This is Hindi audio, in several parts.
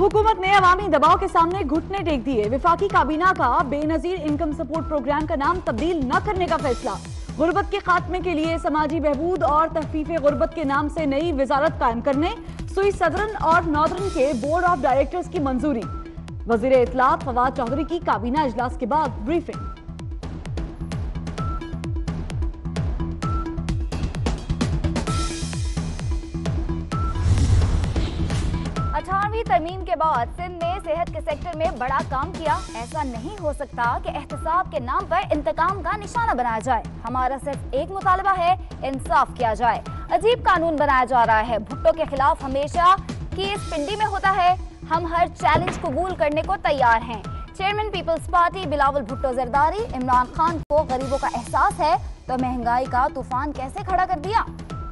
हुकूमत ने अवामी दबाव के सामने घुटने टेक दिए। विफाकी काबीना का बेनजीर इनकम सपोर्ट प्रोग्राम का नाम तब्दील न करने का फैसला। गुर्बत के खात्मे के लिए समाजी बहबूद और तखफीफ गुर्बत के नाम से नई वजारत कायम करने सुई सदरन और नॉर्दर्न के बोर्ड ऑफ डायरेक्टर्स की मंजूरी। वजीर इत्तलात फवाद चौधरी की काबीना इजलास के बाद ब्रीफिंग। 18वीं तरमीम के बाद सिंध ने सेहत के सेक्टर में बड़ा काम किया। ऐसा नहीं हो सकता कि एहतसाब के नाम पर इंतकाम का निशाना बनाया जाए। हमारा सिर्फ एक मुतालबा है, इंसाफ किया जाए। अजीब कानून बनाया जा रहा है। भुट्टो के खिलाफ हमेशा केस पिंडी में होता है। हम हर चैलेंज कबूल करने को तैयार हैं। Chairman Peoples Party Bilawal Bhutto Zardari. Imran Khan को गरीबों का एहसास है तो महंगाई का तूफान कैसे खड़ा कर दिया।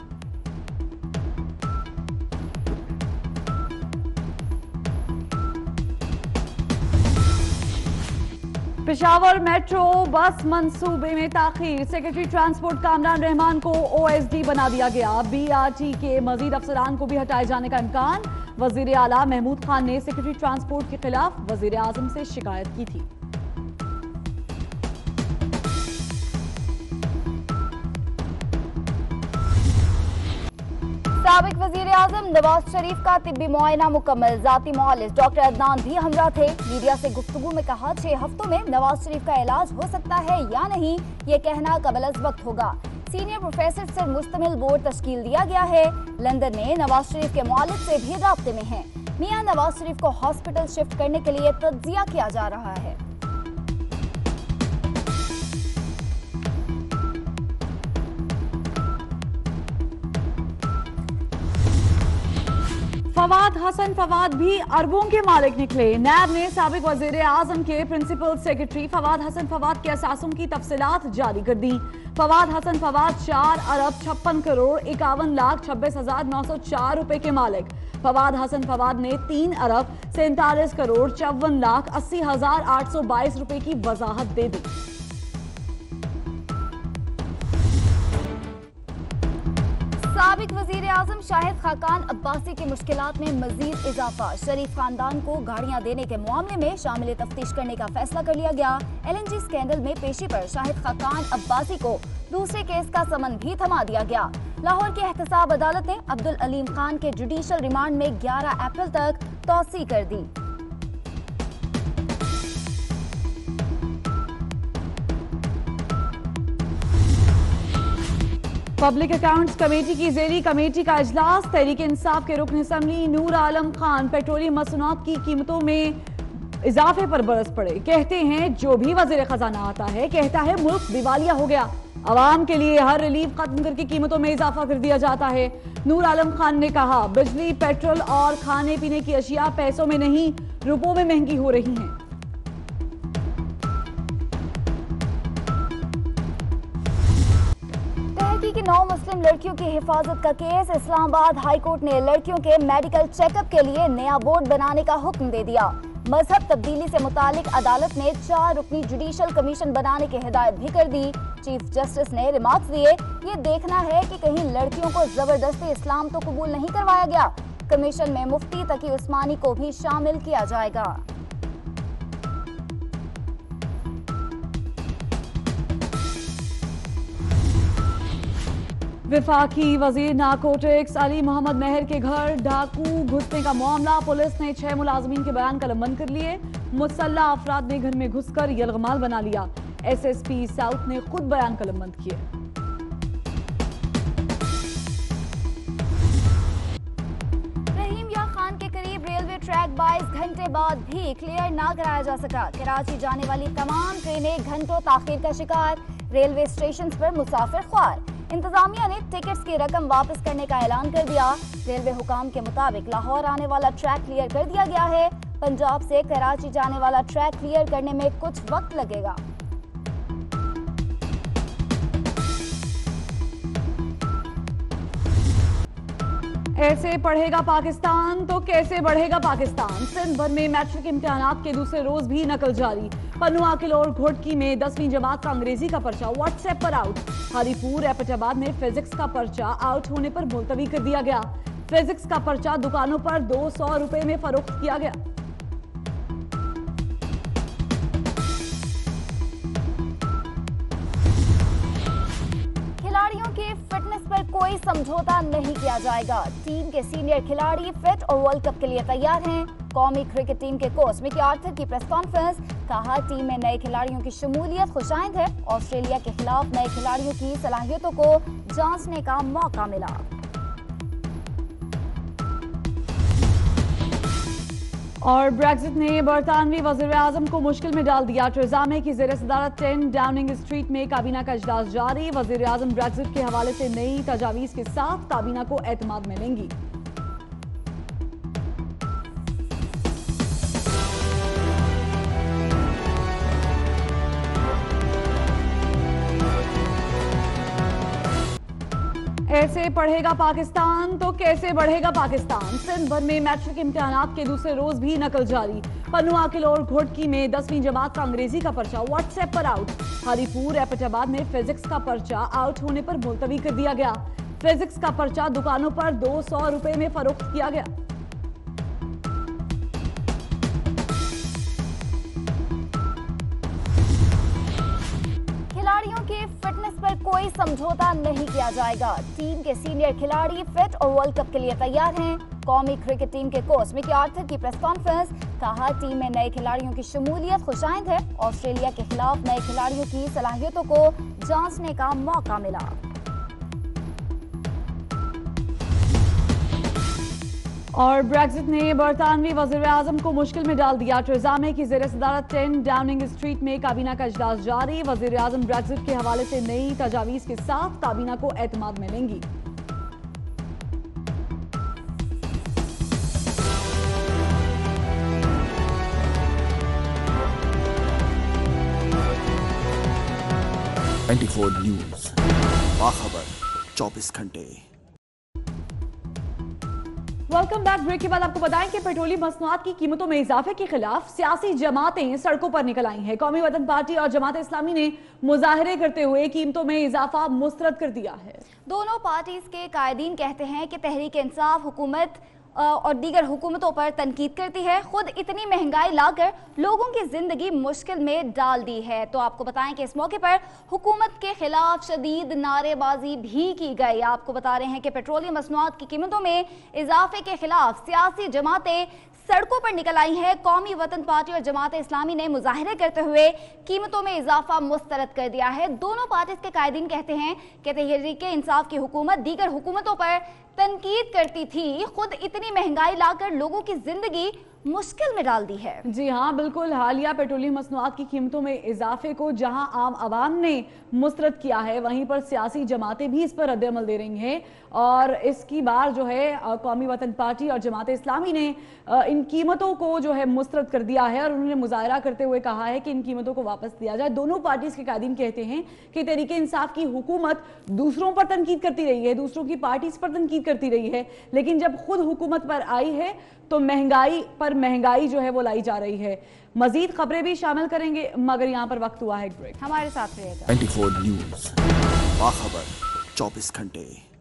पेशावर मेट्रो बस मंसूबे में ताखीर। सेक्रेटरी ट्रांसपोर्ट कामरान रहमान को OSD बना दिया गया। BRT के मजीद अफसरान को भी हटाए जाने का इम्कान। वजीर आला महमूद खान ने सेक्रेटरी ट्रांसपोर्ट के खिलाफ वजीर आजम से शिकायत की थी। साबिक वजीर आजम नवाज शरीफ का तिब्बी मुआयना मुकम्मल। जाती मुआलिज डॉक्टर अदनान भी हमरा थे। मीडिया से गुफ्तगू में कहा 6 हफ्तों में नवाज शरीफ का इलाज हो सकता है या नहीं, ये कहना कबल अज़ वक्त होगा। सीनियर प्रोफेसर से मुश्तमिल बोर्ड तश्कील दिया गया है। लंदन में नवाज शरीफ के मुआलिज से भी राब्ते में है। मियां नवाज शरीफ को हॉस्पिटल शिफ्ट करने के लिए तज्जिया किया जा रहा है। फवाद हसन फवाद भी अरबों के मालिक निकले। नैब ने साबिक वजीर आजम के प्रिंसिपल सेक्रेटरी फवाद हसन फवाद के असासों की तफसीलात जारी कर दी। फवाद हसन फवाद 4 अरब 56 करोड़ 51 लाख 26,904 रुपए के मालिक। फवाद हसन फवाद ने 3 अरब 47 करोड़ 54 लाख 80,822 रुपए की वजाहत दे दी। साबिक वजीर आजम शाहिद खाकान अब्बासी की मुश्किलात में मजीद इजाफा। शरीफ खानदान को गाड़ियां देने के मामले में शामिल तफ्तीश करने का फैसला कर लिया गया। LNG स्कैंडल में पेशी पर शाहिद खाकान अब्बासी को दूसरे केस का समन भी थमा दिया गया। लाहौर की एहतसाब अदालत ने अब्दुल अलीम खान के जुडिशल रिमांड में 11 अप्रैल तक तौसी कर दी। पब्लिक अकाउंट्स कमेटी की ज़ेली कमेटी का इजलास। तहरीक इंसाफ के रुकन असम्बली नूर आलम खान पेट्रोलियम मसनूआत की कीमतों में इजाफे पर बरस पड़े। कहते हैं जो भी वजीर खजाना आता है कहता है मुल्क दिवालिया हो गया। आवाम के लिए हर रिलीफ खत्म करके कीमतों में इजाफा कर दिया जाता है। नूर आलम खान ने कहा बिजली, पेट्रोल और खाने पीने की अशिया पैसों में नहीं रुपयों में महंगी हो रही हैं। की 9 मुस्लिम लड़कियों की हिफाजत का केस। इस्लामाबाद हाई कोर्ट ने लड़कियों के मेडिकल चेकअप के लिए नया बोर्ड बनाने का हुक्म दे दिया। मजहब तब्दीली से मुतालिक अदालत ने 4 रुकनी जुडिशल कमीशन बनाने की हिदायत भी कर दी। चीफ जस्टिस ने रिमार्क्स दिए, ये देखना है कि कहीं लड़कियों को जबरदस्ती इस्लाम तो कबूल नहीं करवाया गया। कमीशन में मुफ्ती तकी उस्मानी को भी शामिल किया जाएगा। विफाकी वजीर नारकोटिक्स अली मोहम्मद मेहर के घर डाकू घुसने का मामला। पुलिस ने 6 मुलाजमीन के बयान कलमबंद कर लिए। मुसल्ला अफराद ने घर में घुसकर यलगमाल बना लिया। SSP साउथ ने खुद बयान कलमबंद किए। रहीम या खान के करीब रेलवे ट्रैक 22 घंटे बाद भी क्लियर ना कराया जा सका। कराची जाने वाली तमाम ट्रेनें घंटों ताखीर का शिकार। रेलवे स्टेशन पर मुसाफिर ख्वार। इंतजामिया ने टिकट्स की रकम वापस करने का ऐलान कर दिया। रेलवे हुकाम के मुताबिक लाहौर आने वाला ट्रैक क्लियर कर दिया गया है। पंजाब से कराची जाने वाला ट्रैक क्लियर करने में कुछ वक्त लगेगा। ऐसे पढ़ेगा पाकिस्तान तो कैसे बढ़ेगा पाकिस्तान। सिंध भर में मैट्रिक इम्तिहानात के दूसरे रोज भी नकल जारी। पन्नू आकिल और घोटकी में 10वीं जमात का अंग्रेजी का पर्चा व्हाट्सएप पर आउट। हरीपुर एपटाबाद में फिजिक्स का पर्चा आउट होने पर मुलतवी कर दिया गया। फिजिक्स का पर्चा दुकानों पर 200 रुपए में फरोख्त किया गया। खिलाड़ियों के फिटनेस पर कोई समझौता नहीं किया जाएगा। टीम के सीनियर खिलाड़ी फिट और वर्ल्ड कप के लिए तैयार हैं। कौमी क्रिकेट टीम के कोच मिकी आर्थर की प्रेस कॉन्फ्रेंस, कहा टीम में नए खिलाड़ियों की शमूलियत खुशाइंद है। ऑस्ट्रेलिया के खिलाफ नए खिलाड़ियों की सलाहियतों को जांचने का मौका मिला। और ब्रेक्जिट ने बरतानवी वज़ीर-ए-आज़म को मुश्किल में डाल दिया। टेरेसा मे की ज़ेर सदारत 10 डाउनिंग स्ट्रीट में काबीना का इजलास जारी। वज़ीर-ए-आज़म ब्रेक्जिट के हवाले से नई तजावीज़ के साथ काबीना को एतमाद में लेंगी। ऐसे पढ़ेगा पाकिस्तान तो कैसे बढ़ेगा पाकिस्तान। सिंध भर में मैट्रिक इम्तिहानात के दूसरे रोज भी नकल जारी। पन्नू, आकिल और घोटकी में 10वीं जमात का अंग्रेजी का पर्चा व्हाट्सएप पर आउट। हरीपुर एपटाबाद में फिजिक्स का पर्चा आउट होने पर मुलतवी कर दिया गया। फिजिक्स का पर्चा दुकानों पर 200 रुपए में फरोख्त किया गया। खिलाड़ियों के फिटनेस पर कोई समझौता नहीं किया जाएगा। टीम के सीनियर खिलाड़ी फिट और वर्ल्ड कप के लिए तैयार हैं। कौमी क्रिकेट टीम के कोच मिकी आर्थर की प्रेस कॉन्फ्रेंस, कहा टीम में नए खिलाड़ियों की शमूलियत खुशाइंद है। ऑस्ट्रेलिया के खिलाफ नए खिलाड़ियों की सलाहियतों को जांचने का मौका मिला। और ब्रेक्जिट ने बरतानवी वज़ीर-ए-आज़म को मुश्किल में डाल दिया। टेरेसा मे की ज़ेर सदारत 10 डाउनिंग स्ट्रीट में काबीना का इजलास जारी। वज़ीर-ए-आज़म ब्रेक्जिट के हवाले से नई तजावीज़ के साथ काबीना को एतमाद में लेंगी। न्यूज़, बाखबर 24 घंटे। Welcome back. ब्रेक के बाद आपको बताएं कि पेट्रोलियम मसनूआत की कीमतों में इजाफे के खिलाफ सियासी जमातें सड़कों पर निकल आई हैं। कौमी वतन पार्टी और जमात इस्लामी ने मुजाहरे करते हुए कीमतों में इजाफा मुस्तरद कर दिया है। दोनों पार्टीज के कायदीन कहते हैं कि तहरीक इंसाफ हुकूमत और दीगर हुकूमतों पर तनकीद करती है। खुद इतनी महंगाई लाकर लोगों की जिंदगी मुश्किल में डाल दी है। तो आपको बताएं कि इस मौके पर हुकूमत के खिलाफ शदीद नारेबाजी भी की गई। आपको बता रहे हैं कि पेट्रोलियम मसनूआत की कीमतों में इजाफे के खिलाफ सियासी जमातें सड़कों पर निकल आई है। कौमी वतन पार्टी और जमात इस्लामी ने मुजाहरे करते हुए कीमतों में इजाफा मुस्तरद कर दिया है। दोनों पार्टीज के कायदीन कहते हैं कि तहरीक इंसाफ की हुकूमत दीगर हुकूमतों पर तनकीद करती थी। खुद इतनी महंगाई लाकर लोगों की जिंदगी मुश्किल में डाल दी है। जी हाँ, बिल्कुल। हालिया पेट्रोलियम मसनूआत की कीमतों में इजाफे को जहां आम आवाम ने मुस्तरद किया है, वहीं पर सियासी जमातें भी इस पर रद्द-ए-अमल दे रही हैं। और इसकी बार जो है कौमी वतन पार्टी और जमात इस्लामी ने इन कीमतों को जो है मुस्तरद कर दिया है और उन्होंने मुजाहरा करते हुए कहा है कि इन कीमतों को वापस दिया जाए। दोनों पार्टीज के कायदीन कहते हैं कि तहरीक इंसाफ की हुकूमत दूसरों पर तनकीद करती रही है, दूसरों की पार्टीज पर तनकीद करती रही है, लेकिन जब खुद हुकूमत पर आई है तो महंगाई पर महंगाई जो है वो लाई जा रही है। मजीद खबरें भी शामिल करेंगे, मगर यहाँ पर वक्त हुआ है एक ब्रेक। हमारे साथ रहेगा 24 न्यूज़, बाखबर 24 घंटे।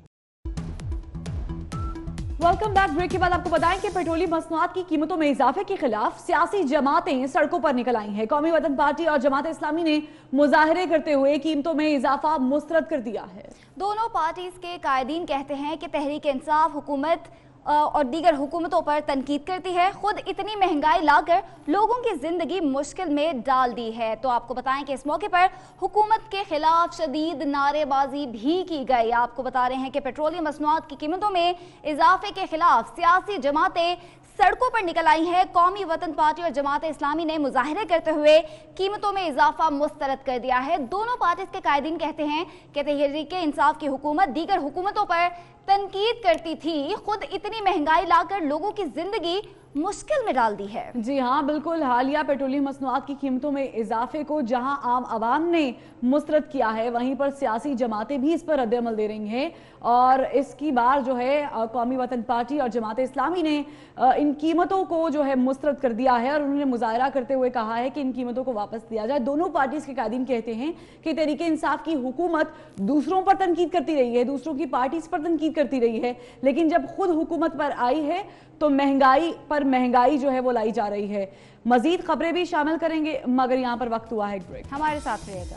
Welcome back. ब्रेक के बाद आपको बताएं कि पेट्रोलियम मसनूआत की कीमतों में इजाफे के खिलाफ सियासी जमातें सड़कों पर निकल आई हैं। कौमी वतन पार्टी और जमात इस्लामी ने मुजाहरे करते हुए कीमतों में इजाफा मुस्तरद कर दिया है। दोनों पार्टीज के कायदीन कहते हैं कि तहरीक इंसाफ हुकूमत और दीगर हुकूमतों पर तनकीद करती है। खुद इतनी महंगाई लाकर लोगों की जिंदगी मुश्किल में डाल दी है। तो आपको बताएं कि इस मौके पर हुकूमत के खिलाफ शदीद नारेबाजी भी की गई। आपको बता रहे हैं कि पेट्रोलियम मसनूआत की कीमतों में इजाफे के खिलाफ सियासी जमातें सड़कों पर निकल आई है। कौमी वतन पार्टी और जमात इस्लामी ने मुजाहरे करते हुए कीमतों में इजाफा मुस्तरद कर दिया है। दोनों पार्टीज के कायदीन कहते हैं कि तहरीक इंसाफ की हुकूमत दीगर हुकूमतों पर तनकीद करती थी। खुद इतनी महंगाई लाकर लोगों की जिंदगी मुश्किल में डाल दी है। जी हाँ, बिल्कुल। हालिया पेट्रोलियम मसनूआत की कीमतों में इजाफे को जहां आम आवाम ने मुस्तरद किया है, वहीं पर सियासी जमातें भी इस पर रद्द-ए-अमल दे रही हैं और इसकी बार जो है कौमी वतन पार्टी और जमात इस्लामी ने इन कीमतों को जो है मुस्तरद कर दिया है और उन्होंने मुजाहरा करते हुए कहा है कि इन कीमतों को वापस दिया जाए। दोनों पार्टीज के कायदीन कहते हैं कि तहरीक इंसाफ की हुकूमत दूसरों पर तनकीद करती रही है, दूसरों की पार्टीज पर तनकीद करती रही है, लेकिन जब खुद हुकूमत पर आई है तो महंगाई पर महंगाई जो है वो लाई जा रही है। मजीद खबरें भी शामिल करेंगे, मगर यहाँ पर वक्त हुआ है एक ब्रेक। हमारे साथ रहिएगा।